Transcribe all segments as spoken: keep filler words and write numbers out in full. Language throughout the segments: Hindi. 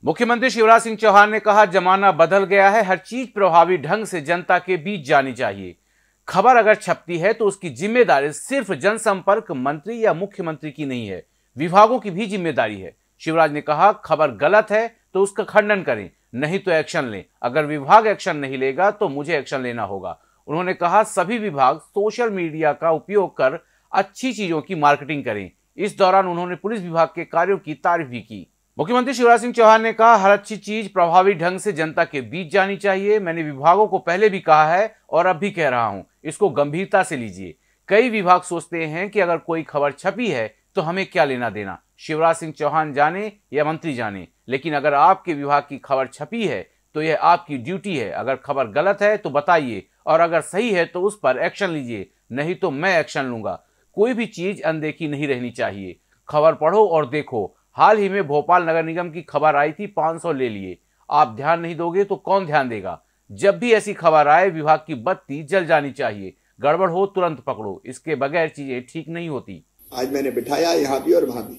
मुख्यमंत्री शिवराज सिंह चौहान ने कहा, जमाना बदल गया है, हर चीज प्रभावी ढंग से जनता के बीच जानी चाहिए। खबर अगर छपती है तो उसकी जिम्मेदारी सिर्फ जनसंपर्क मंत्री या मुख्यमंत्री की नहीं है, विभागों की भी जिम्मेदारी है। शिवराज ने कहा, खबर गलत है तो उसका खंडन करें, नहीं तो एक्शन लें। अगर विभाग एक्शन नहीं लेगा तो मुझे एक्शन लेना होगा। उन्होंने कहा, सभी विभाग सोशल मीडिया का उपयोग कर अच्छी चीजों की मार्केटिंग करें। इस दौरान उन्होंने पुलिस विभाग के कार्यों की तारीफ भी की। मुख्यमंत्री शिवराज सिंह चौहान ने कहा, हर अच्छी चीज प्रभावी ढंग से जनता के बीच जानी चाहिए। मैंने विभागों को पहले भी कहा है और अब भी कह रहा हूं, इसको गंभीरता से लीजिए। कई विभाग सोचते हैं कि अगर कोई खबर छपी है तो हमें क्या लेना देना, शिवराज सिंह चौहान जाने या मंत्री जाने। लेकिन अगर आपके विभाग की खबर छपी है तो यह आपकी ड्यूटी है। अगर खबर गलत है तो बताइए, और अगर सही है तो उस पर एक्शन लीजिए, नहीं तो मैं एक्शन लूंगा। कोई भी चीज अनदेखी नहीं रहनी चाहिए। खबर पढ़ो और देखो। हाल ही में भोपाल नगर निगम की खबर आई थी, पाँच सौ ले लिए। आप ध्यान नहीं दोगे तो कौन ध्यान देगा। जब भी ऐसी खबर आए, विभाग की बत्ती जल जानी चाहिए। गड़बड़ हो तुरंत पकड़ो, इसके बगैर चीजें ठीक नहीं होती। आज मैंने बिठाया यहां भी और वहां भी।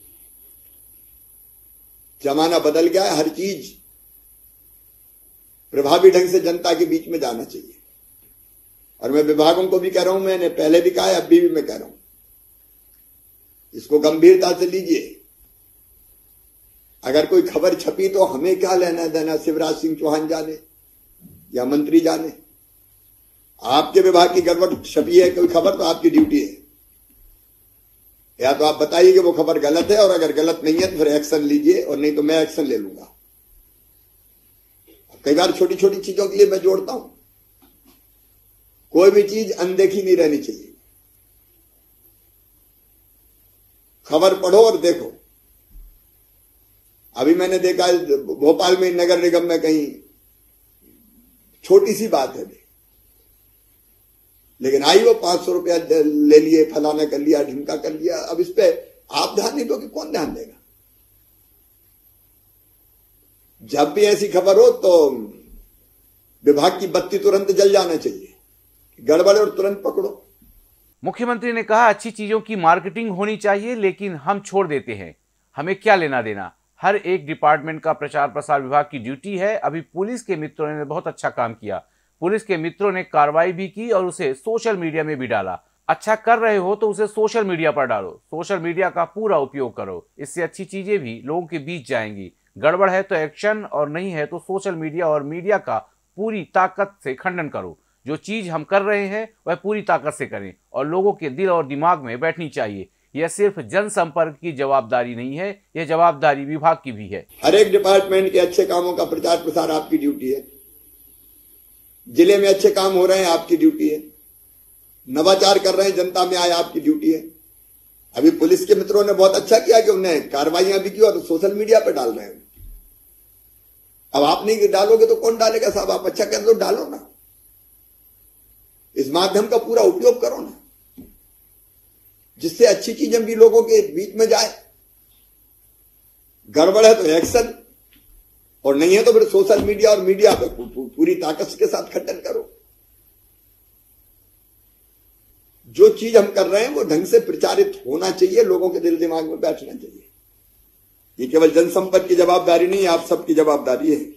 जमाना बदल गया है, हर चीज प्रभावी ढंग से जनता के बीच में जाना चाहिए। और मैं विभागों को भी कह रहा हूं, मैंने पहले भी कहा है, अभी भी मैं कह रहा हूं, इसको गंभीरता से लीजिए। अगर कोई खबर छपी तो हमें क्या लेना देना, शिवराज सिंह चौहान जाने या मंत्री जाने। आपके विभाग की गड़बड़ छपी है कोई खबर तो आपकी ड्यूटी है, या तो आप बताइए कि वो खबर गलत है, और अगर गलत नहीं है तो फिर एक्शन लीजिए, और नहीं तो मैं एक्शन ले लूंगा। कई बार छोटी छोटी चीजों के लिए मैं जोड़ता हूं, कोई भी चीज अनदेखी नहीं रहनी चाहिए। खबर पढ़ो और देखो। अभी मैंने देखा भोपाल में नगर निगम में कहीं छोटी सी बात है, लेकिन आई वो पांच सौ रुपया ले लिए, फलाना कर लिया, ढिमका कर लिया। अब इस पे आप ध्यान नहीं दोगे, कौन ध्यान देगा। जब भी ऐसी खबर हो तो विभाग की बत्ती तुरंत जल जाना चाहिए, गड़बड़ और तुरंत पकड़ो। मुख्यमंत्री ने कहा, अच्छी चीजों की मार्केटिंग होनी चाहिए, लेकिन हम छोड़ देते हैं, हमें क्या लेना देना। हर एक डिपार्टमेंट का प्रचार प्रसार विभाग की ड्यूटी है। अभी पुलिस के मित्रों ने बहुत अच्छा काम किया। पुलिस के मित्रों ने कार्रवाई भी की और उसे सोशल मीडिया में भी डाला। अच्छा कर रहे हो तो उसे सोशल मीडिया पर डालो, सोशल मीडिया का पूरा उपयोग करो। इससे अच्छी चीजें भी लोगों के बीच जाएंगी। गड़बड़ है तो एक्शन, और नहीं है तो सोशल मीडिया और मीडिया का पूरी ताकत से खंडन करो। जो चीज हम कर रहे हैं वह पूरी ताकत से करें और लोगों के दिल और दिमाग में बैठनी चाहिए। यह सिर्फ जनसंपर्क की जवाबदारी नहीं है, यह जवाबदारी विभाग की भी है। हर एक डिपार्टमेंट के अच्छे कामों का प्रचार प्रसार आपकी ड्यूटी है। जिले में अच्छे काम हो रहे हैं, आपकी ड्यूटी है। नवाचार कर रहे हैं, जनता में आए, आपकी ड्यूटी है। अभी पुलिस के मित्रों ने बहुत अच्छा किया कि उन्होंने कार्रवाइयां भी की और सोशल मीडिया पर डाल रहे हैं। अब आप नहीं डालोगे तो कौन डालेगा साहब। आप अच्छा कर दो, डालो ना, इस माध्यम का पूरा उपयोग करो ना, जिससे अच्छी चीजें भी लोगों के बीच में जाए। गड़बड़ है तो एक्शन, और नहीं है तो फिर सोशल मीडिया और मीडिया पे पूरी ताकत के साथ खंडन करो। जो चीज हम कर रहे हैं वो ढंग से प्रचारित होना चाहिए, लोगों के दिल दिमाग में बैठना चाहिए। ये केवल जनसंपर्क की जवाबदारी नहीं है, आप सबकी जवाबदारी है।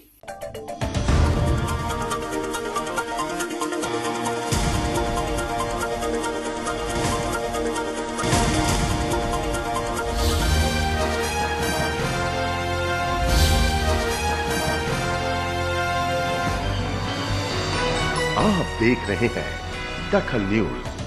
आप देख रहे हैं दखल न्यूज।